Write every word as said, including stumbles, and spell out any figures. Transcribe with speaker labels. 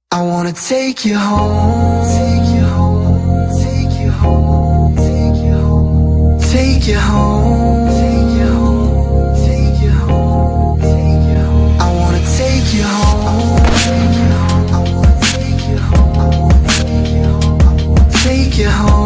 Speaker 1: I wanna take you home, take you home, take you home, take you home, take you home, take you home, take you home, take you home. I wanna take you home, take you home, I wanna take you home, I wanna take you home, I wanna take you home.